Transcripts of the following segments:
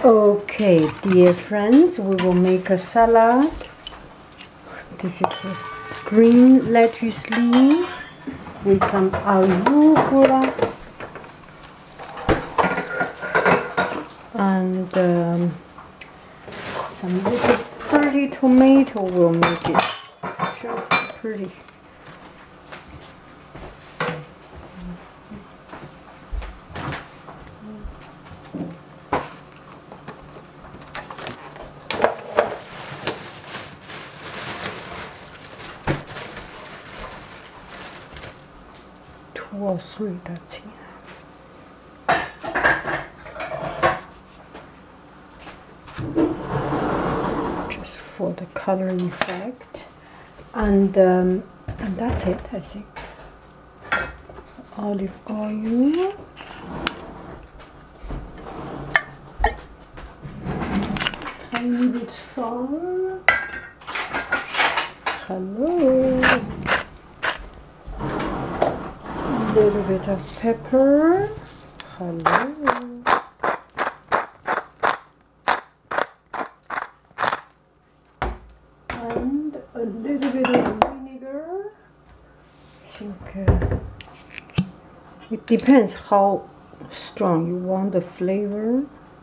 Okay, dear friends, we will make a salad. This is a green lettuce leaf with some arugula and some little pretty tomato will make it just pretty. Two or three, that's enough. Just for the color effect, and that's it, I think. Olive oil, tiny bit salt. Hello. Little bit of pepper. Hello. And a little bit of vinegar. I think it depends how strong you want the flavor.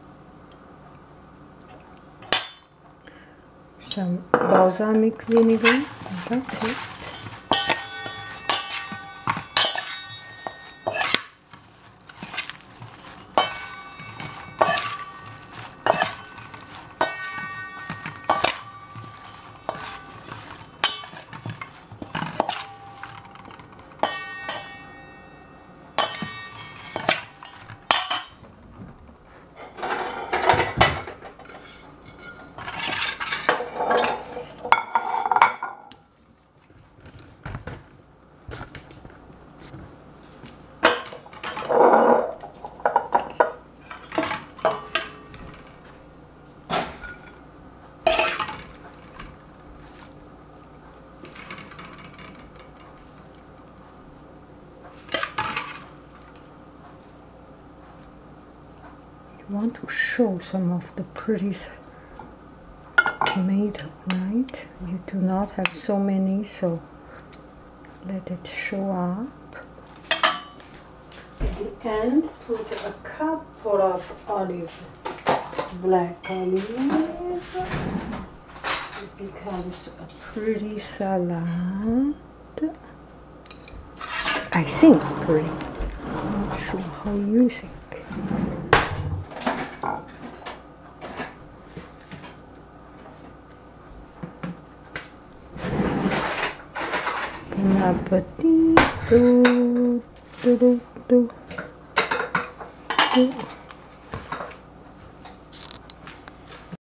Some balsamic vinegar. And that's it. I want to show some of the pretty tomato, right? You do not have so many, so let it show up. At the end, put a couple of black olive. It becomes a pretty salad. I think pretty. I'm not sure how you think. Bon appétit.